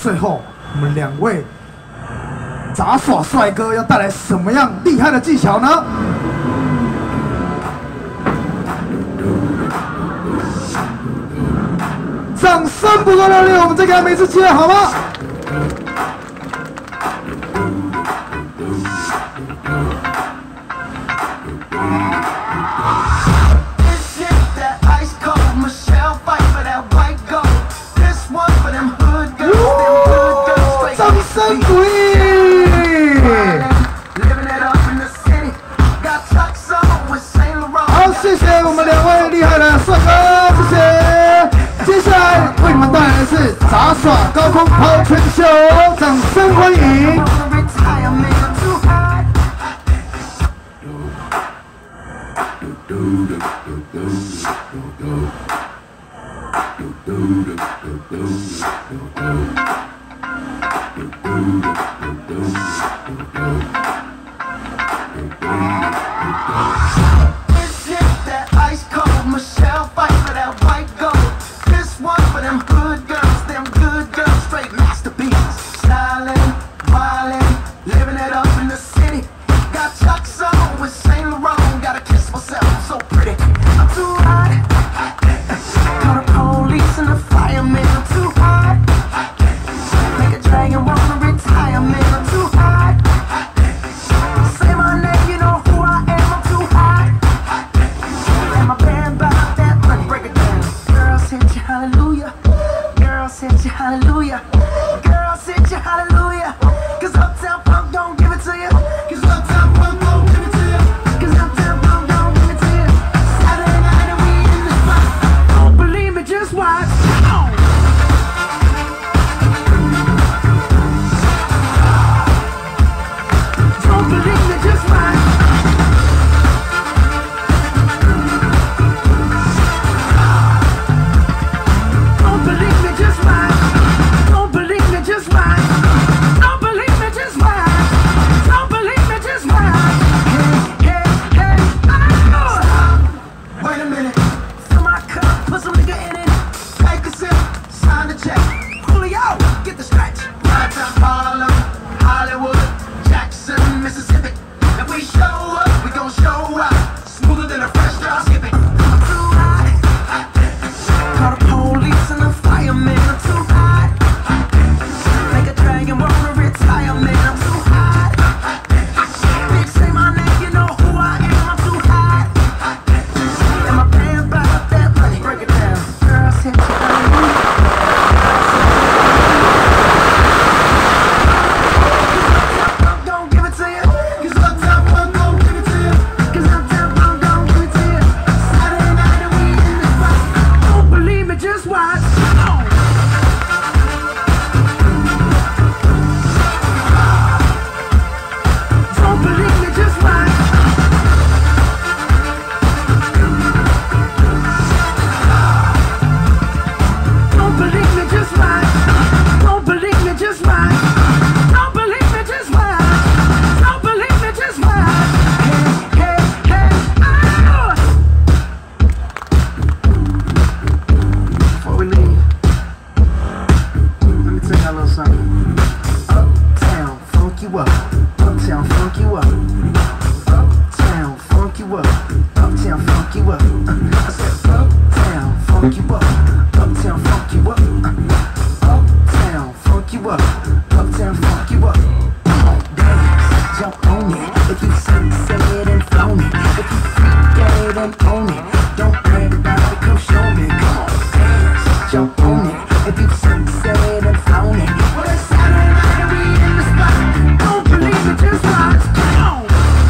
最后我们2位杂耍帅哥要带来什么样厉害的技巧呢？掌声不够热烈，我们再给他们一次机会好吗？掌声鼓励！好，谢谢我们2位厉害的帅哥，谢谢。接下来为你们带来的是杂耍高空抛圈秀，掌声欢迎！ Hallelujah, girl, sit your hallelujah. 'Cause Uptown Funk don't give it to you. 'Cause Uptown Funk don't give it to you. 'Cause Uptown Funk don't give it to you. Saturday night and we in the spot. Don't believe me, just watch. Don't believe me, just watch. Don't believe me, just watch. Don't believe me, just watch. Don't believe me, just watch. Don't believe me, just watch. Hey, hey, hey, stop. Wait a minute. Fill my cup, put some nigga in it. Take a sip, sign the check. Julio, get the stretch. Right to Harlem, Hollywood, Jackson, Mississippi. If we show up, we gon' show out. Smoother than a fresh drop skipping. I'm too hot. Call the police and the firemen. I'm too hot. Make a dragon wanna retire, man. I'm too hot. Bitch, say my name, you know who I am. I'm too hot. And my band back up that money. Break it down. Girls hit you hallelujah. Don't give it to you. 'Cause Uptown Funk don't give it to you. 'Cause Uptown Funk don't give it to you. Saturday night and we in the spot. Don't believe me, just watch. Don't believe me, just watch. Don't believe me, just watch. Don't believe me, just watch. Don't believe me, just watch. Don't believe me, just watch. Hey, hey, hey, oh. Before we leave, let me tell y'all a little something. Uptown, funk you up. Uptown, funk you up. Uptown, funk you up. Uptown, funk you up. I said, Uptown, funk you up. Uptown, funk you up. Uptown, funk you up. Uptown, funk you up. Come on, dance, jump on it. If you sunset and flown it. If you freak dead and own it. Don't brag about it, come show me. Come on, dance, jump on it. If you sunset and flown it. Well, it's Saturday night and we in the spot. Don't believe me, just watch. Come on.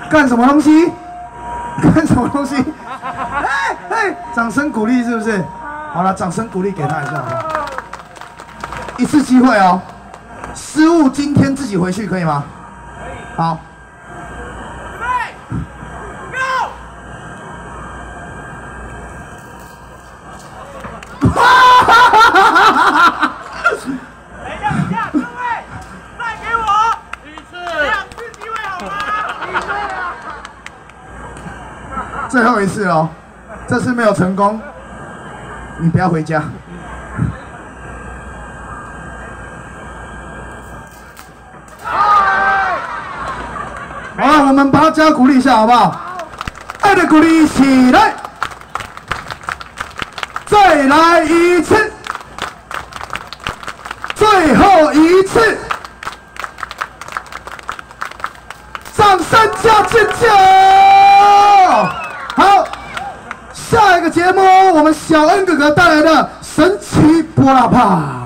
干什么东西？干什么东西？哎，掌声鼓励是不是？好了，掌声鼓励给他一下，好不好？一次机会哦，失误今天自己回去可以吗？可以。好。准备，Go！ 等一下，各位，再给我一次2次机会好吗？ 最后一次哦，这次没有成功，你不要回家。好了，我们大家鼓励一下好不好？爱的鼓励起来，再来一次，最后一次，掌声加尖叫！好，下一个节目我们小恩哥哥带来的神奇波拉帕。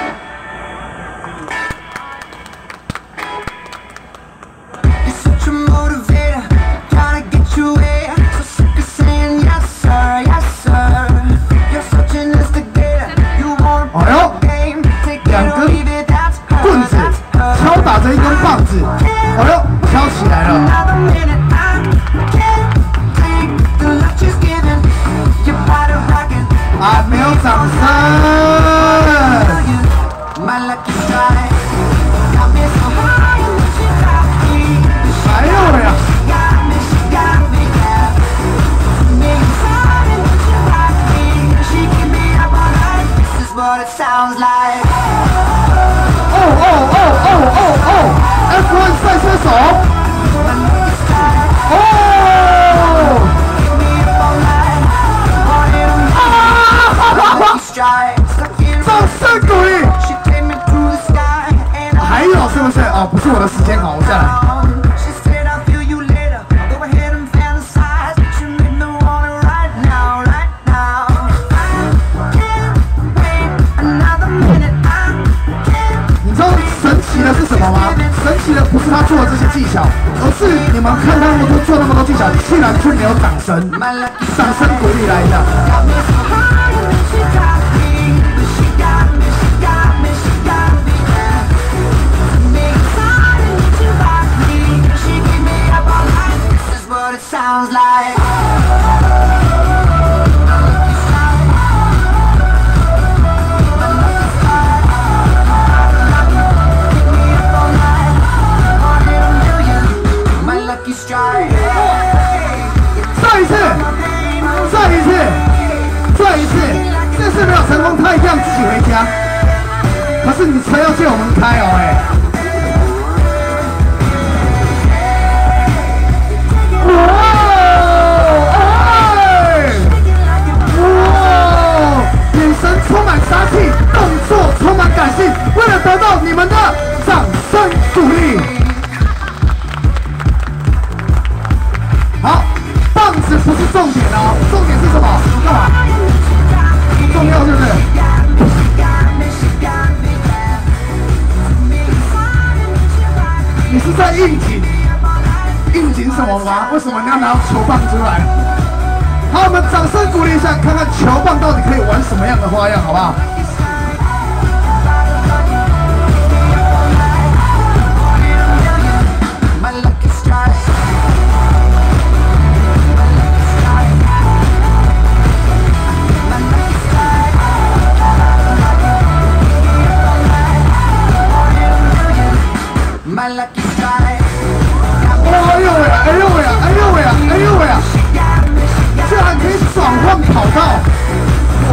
打着一根棒子，哎呦，飘起来了！啊，没有掌声！哎呦喂呀！F1 赛车手，哦！掌声鼓励！还有是不是？哦，不是我的时间，好，我下来。是什么吗？神奇的不是他做的这些技巧，而是你们看他们都做那么多技巧，居然却没有掌声，掌声鼓励来一下。再一次，这次没有成功，他一定要自己回家。可是你车要借我们开哦，眼神充满杀气，动作充满感性，为了得到你们的掌声鼓励。好，棒子不是重点哦，重点是什么？干嘛？重要是不是？你是在应景？应景什么吗？为什么你要拿球棒出来？好，我们掌声鼓励一下，看看球棒到底可以玩什么样的花样，好不好？居然可以转换跑道！哦！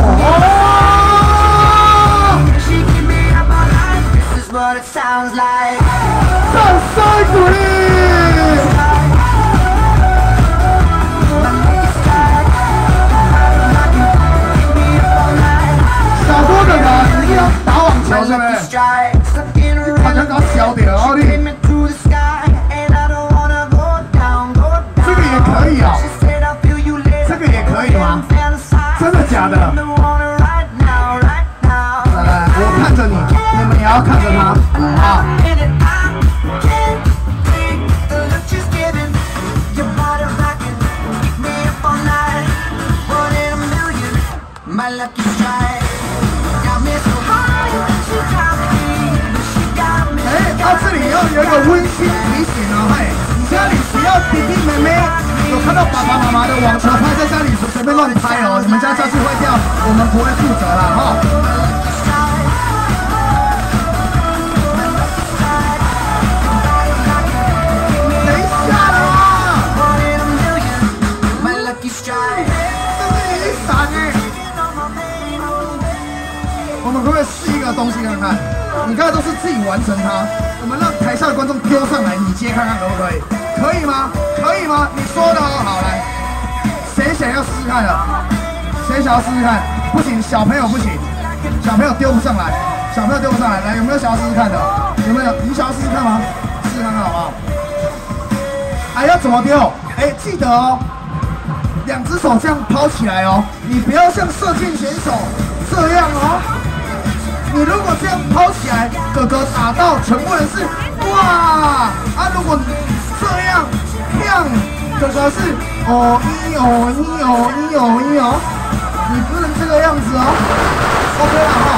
掌声鼓励！小多哥哥，你要打网球是不是？他想搞小点哦，你。这个也可以啊。这个也可以吗？真的假的？来来，我看着你，你们也要看着他，好。 这里要有一个温馨提醒哦，嘿，家里只要弟弟妹妹有看到爸爸妈妈的网球拍在家里随便乱拍哦，你们家家具坏掉，我们不会负责啦哈。等一下啦，这是雨伞哎，我们可不可以试一个东西看看？你刚才都是自己完成它，我们让台下的观众丢上来，你接看看可不可以？可以吗？可以吗？你说的哦，好来，谁想要试试看的？谁想要试试看？不行，小朋友不行，小朋友丢不上来，小朋友丢不上来。来，有没有想要试试看的？有没有？你想要试试看吗？试试看看好不好？哎，要怎么丢？哎，记得哦，两只手这样抛起来哦，你不要像射箭选手这样哦。你如果这样抛起来，哥哥打到，全部人是哇啊！如果这样亮，哥哥是哦一哦一哦一哦一哦，你不能这个样子哦。OK 了哈。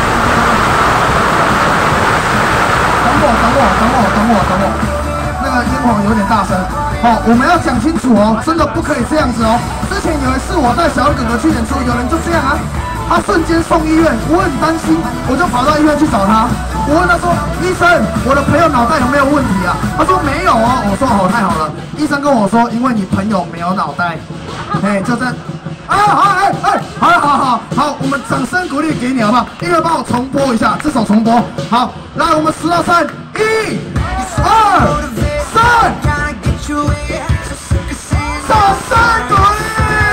等我，那个烟火有点大声。好，我们要讲清楚哦，真的不可以这样子哦。之前有一次我带小哥哥去演出，有人就这样啊。他瞬间送医院，我很担心，我就跑到医院去找他。我问他说：“医生，我的朋友脑袋有没有问题啊？”他说：“没有哦。”我说：“好，太好了。”医生跟我说：“因为你朋友没有脑袋。”哎，就这样。啊，好，我们掌声鼓励给你好不好？音乐帮我重播一下，这首重播。好，来，我们10到3，1、2、3，掌声鼓励。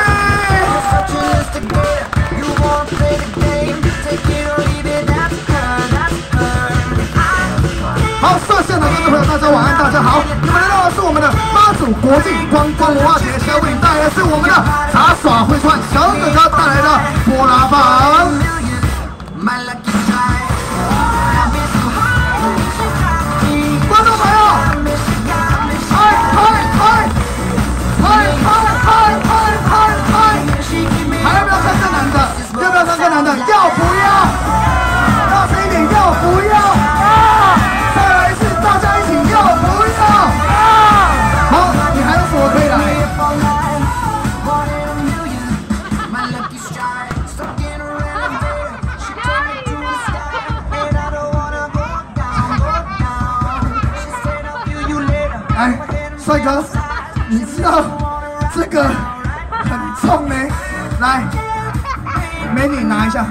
好，射线的观众朋友，大家晚安，大家好。你们来到的是我们的妈祖国际观光文化节，小为你带来的是我们的杂耍会串小哥哥带来的波拉棒。观众朋友，还要不要看更难的？要不要看更难的？要不要？大声一点，要不要？再来一次，大家一起要不要？好，你还有什么可以来？来，帅哥，你知道这个很重呢。来，美女拿一下，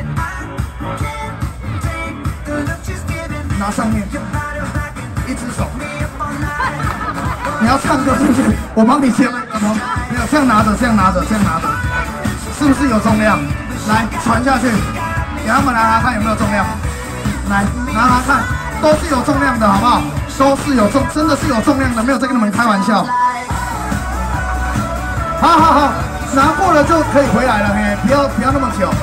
拿上面，一只手。你要唱歌是不是？我帮你接麦克风。没有，这样拿着，是不是有重量？来，传下去，给他们拿看有没有重量。来，拿看，都是有重量的，好不好？都是有重，真的是有重量的，没有在跟你们开玩笑。好，拿过了就可以回来了，嘿，不要那么久。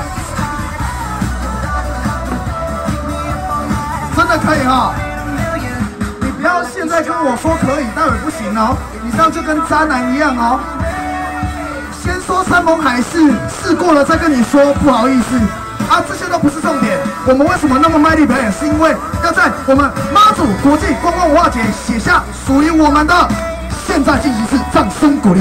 真的可以哈，你不要现在跟我说可以，待会不行哦，你这样就跟渣男一样哦。先说山盟海誓，试过了再跟你说不好意思啊，这些都不是重点。我们为什么那么卖力表演？是因为要在我们妈祖国际观光文化节写下属于我们的。现在进行式，掌声鼓励。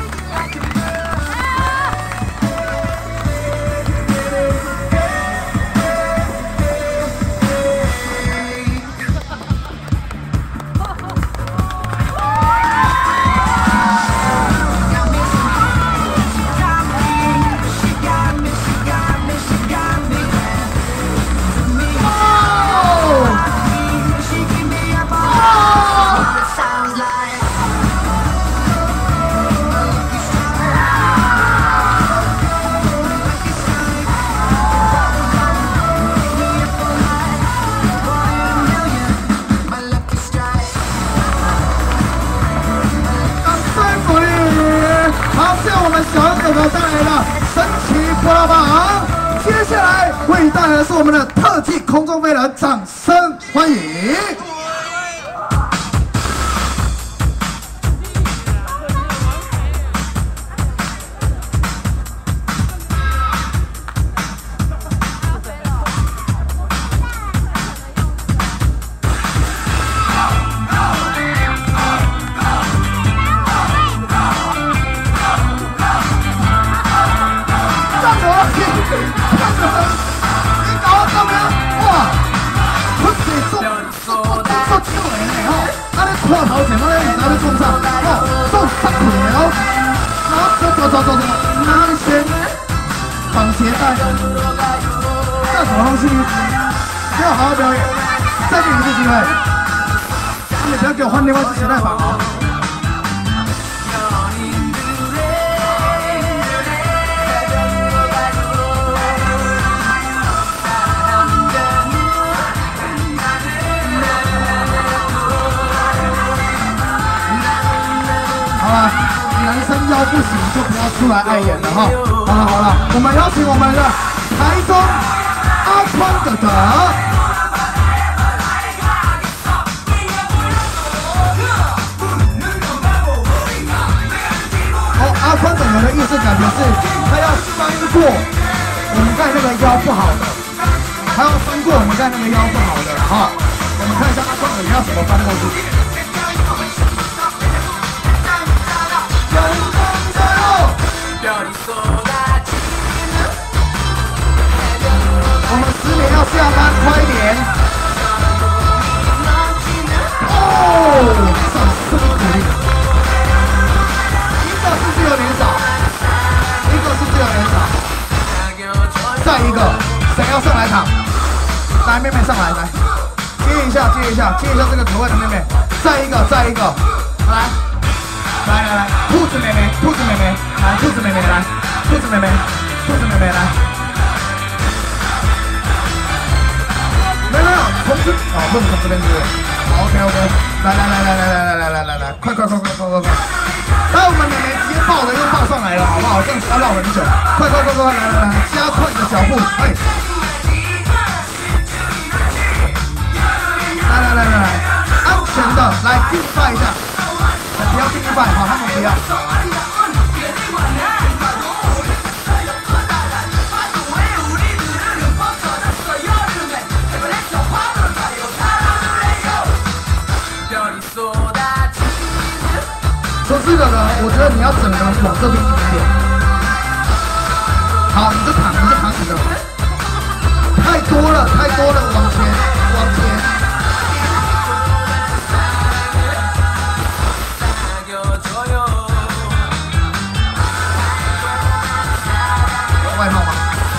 小哥哥带来了神奇波拉棒，接下来为你带来的是我们的特技空中飞人，掌声欢迎！ 跨头前，我咧唔知要创啥，哦，做10块哦，然后走，哪里先绑鞋带，这什么东西？没有好好表演，再给你一次机会，你不要给我换另外一只鞋带绑哦。好了，男生腰不行就不要出来碍眼了哈。好了，我们邀请我们的台中阿宽哥哥。阿宽哥哥的意思感觉是他要翻过我们盖那个腰不好的，他要翻过我们盖那个腰不好的哈。我们看一下阿宽哥哥要怎么翻过去。我们10点要下班，快一点！哦，掌声鼓励。一个是不是有点少？再一个，谁要上来躺？来，妹妹上来，来，接一下这个可爱的妹妹。再一个，来，兔子妹妹，来，兔子妹妹来，兔子妹妹来。没有，从这哦，不能从这边是不是？好 ，OK， 来，快！来，我们妹妹直接抱着又抱上来了，好不好？这样子要绕很久，快，来，加快你的脚步，哎，来，安全的，来定拜一下，不要定拜，好，他们不要。说这个呢，我觉得你要整个往这边一点点。好，你就躺你的。太多了，往前。外套吗？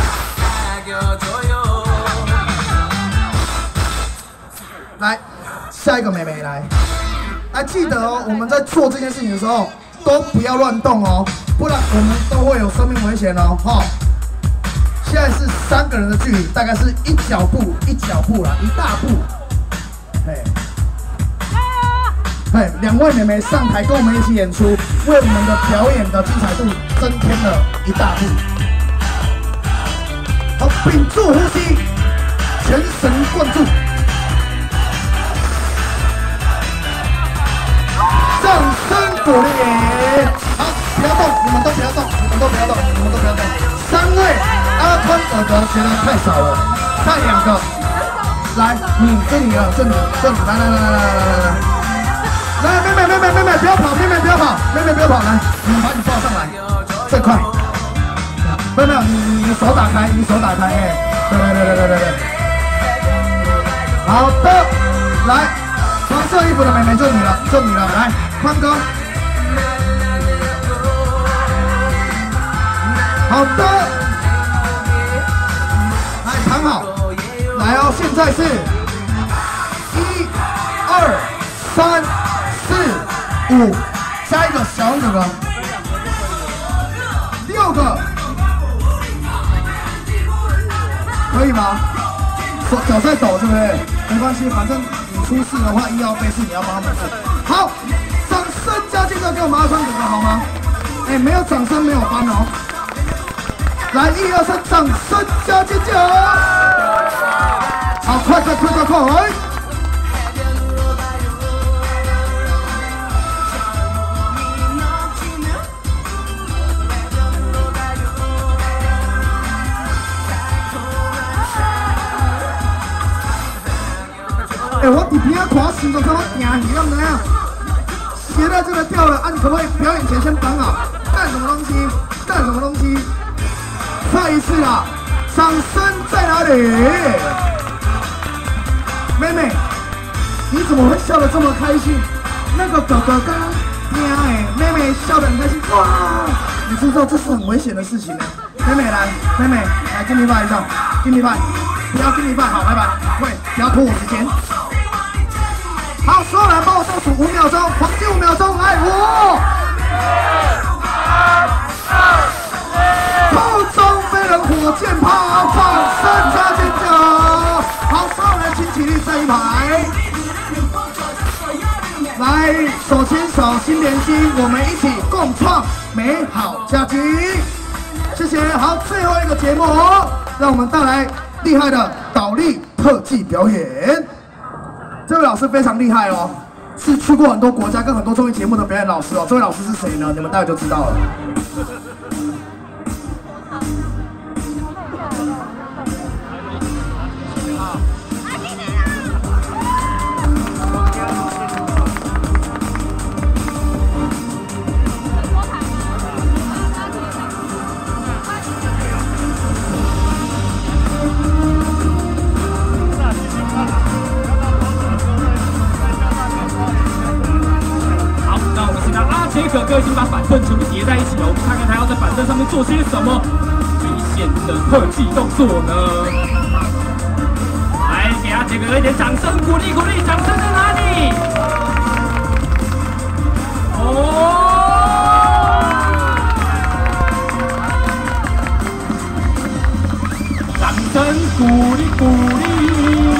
来，下一个妹妹来。来记得哦，我们在做这件事情的时候，都不要乱动哦，不然我们都会有生命危险哦。哈，现在是3个人的距离，大概是一脚步啦，一大步。嘿，2位妹妹上台跟我们一起演出，为我们的表演的精彩度增添了一大步。好，屏住呼吸，全神贯注。掌声鼓励！好，不要动，你们都不要动。3位阿宽哥哥觉得太少了，再2个。来，这里了，这里，来，妹妹不要跑，妹妹不要跑，来，你们把你抱上来，最快。没有，你手打开，哎，对。好的，来。黄色衣服的妹妹就你了，来，宽哥。好的，来躺好，来哦，现在是1、2、3、4、5，加一个小哥哥，6个，可以吗？脚在抖，对不对？没关系，反正。出事的话，医药费是你要帮他们付。好，掌声加尖叫给我们阿宽哥哥好吗？哎，没有掌声没有班哦。来，1、2、3，掌声加尖叫！好，快！哎，我底边看我心脏看我惊喜，敢知影？鞋带真的掉了，你可不可以表演前先绑好？干什么东西？再一次啦！掌声在哪里？妹妹，你怎么会笑得这么开心？ 那个哥哥跟妹妹笑得很开心，哇！你知不知道这是很危险的事情呢？妹妹来，give me five 一下，give me five，不要 give me five，好，拜拜，会，不要拖我时间。好，所有人帮我倒数5秒钟，黄金5秒钟，来5、空中飞人火箭炮，掌声加尖叫！好，所有人请起立站一排。来，手牵手，心连心，我们一起共创美好家庭。谢谢。好，最后一个节目哦，让我们带来厉害的倒立特技表演。这位老师非常厉害哦，是去过很多国家跟很多综艺节目的表演老师哦。这位老师是谁呢？你们待会就知道了。 哥哥已经把板凳全部叠在一起了，我们看看他要在板凳上面做些什么危险的特技动作呢？来，给阿杰哥一点掌声，鼓励鼓励，掌声在哪里？掌声鼓励鼓励。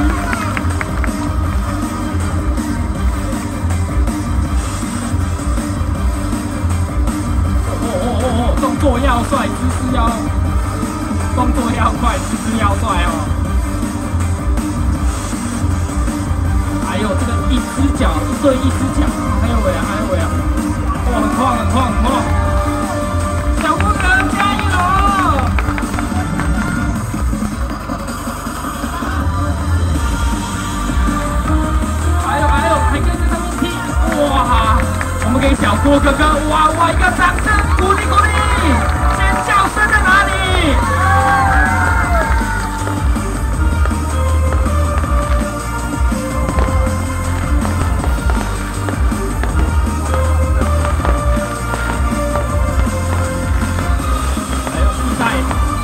动作要帅，姿势要，动作要快，姿势要帅哦。还有这个一只脚一对一只脚，还有尾啊，还有尾啊，哇，很晃很晃很晃。小郭哥加油！还有，还可以在上面踢，哇！我们给小郭哥哥哇一个掌声，鼓励鼓励！尖叫声在哪里？还有比赛。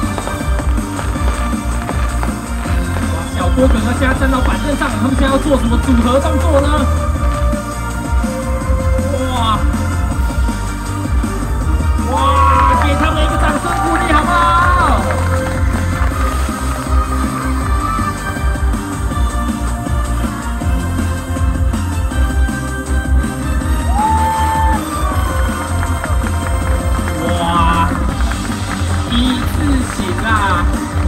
哇，小郭哥哥现在站到板凳上，他们现在要做什么组合动作呢？哇！给他们一个掌声鼓励，好不好？哇！一字形啊！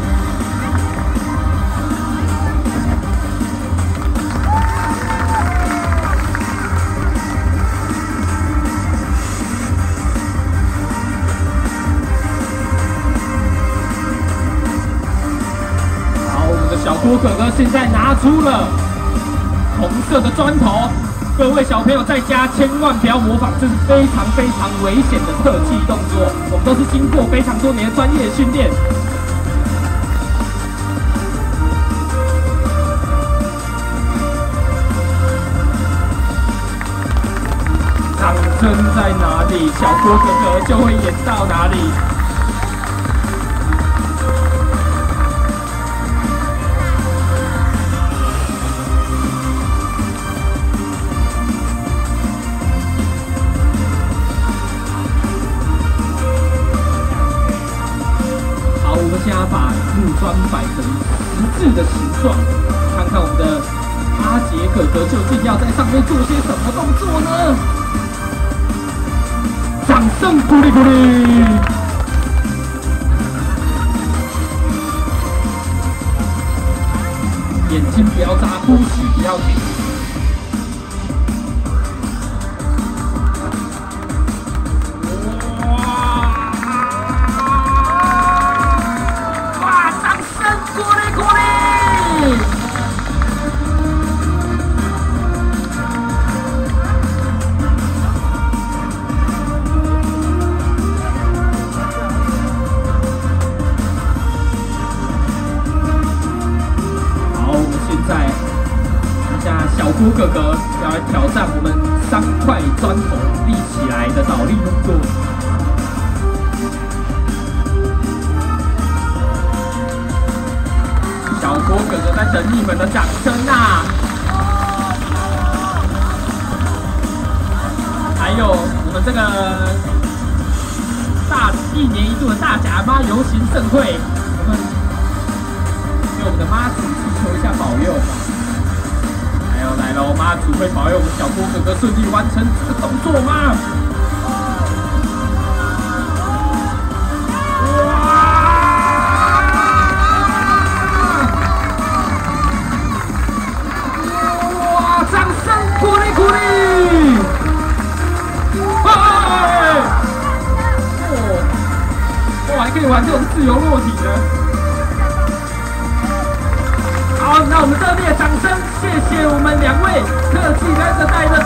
小郭哥哥现在拿出了红色的砖头，各位小朋友在家千万不要模仿，这是非常非常危险的特技动作，我们都是经过非常多年的专业训练。掌声在哪里，小郭哥哥就会演到哪里。现在把木砖摆成十字的形状，看看我们的阿杰哥哥究竟要在上面做些什么动作呢？掌声鼓励鼓励！眼睛不要眨，呼吸不要停。小郭哥哥要来挑战我们砖头立起来的倒立动作。小郭哥哥在等你们的掌声啊！还有我们这个一年一度的大甲妈游行盛会，我们给我们的妈祖祈求一下保佑。还有来喽，妈祖会保佑我们小郭哥哥顺利完成这个动作吗？哇！掌声鼓励鼓励！还可以玩这种自由落体的。好，那我们热烈掌声，谢谢我们2位特技跟着带着